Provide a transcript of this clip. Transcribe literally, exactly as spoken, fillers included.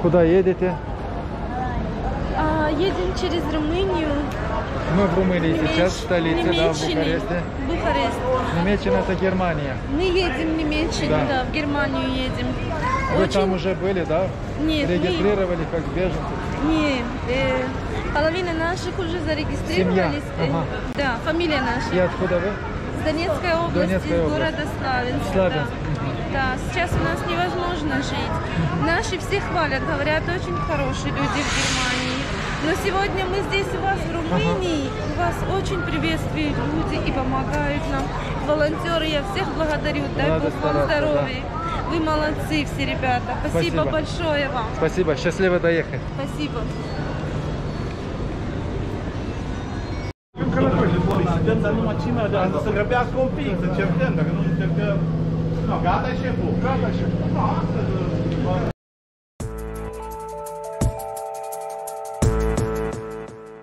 Куда едете? А, едем через Румынию. Мы в Румынии Немеч... сейчас, в столице, да, в Бухаресте. Бухарест. Немеччина это Германия. Мы едем в Немеччину, да. да, в Германию едем. Вы Очень... там уже были, да? Нет, регистрировали мы... как беженцы? Нет, э, половина наших уже зарегистрировались. Семья. Ага. Э, да, фамилия наша. И откуда вы? С Донецкой области, Донецкая из область. города Славянск. Славянск. Да. да, сейчас у нас невозможно жить. Наши все хвалят, говорят, очень хорошие люди в Германии. Но сегодня мы здесь у вас в Румынии, ага. Вас очень приветствуют люди и помогают нам. Волонтеры, я всех благодарю, дай Надо Бог вам здоровья. Да. Вы молодцы все, ребята. Спасибо, Спасибо большое вам. Спасибо, счастливо доехать. Spasibo. Dăm să nu mă cimă, dar să grăbească un pic, să încercăm, dacă nu încercăm... No, gata șeful? Gata șeful. No, astăzi...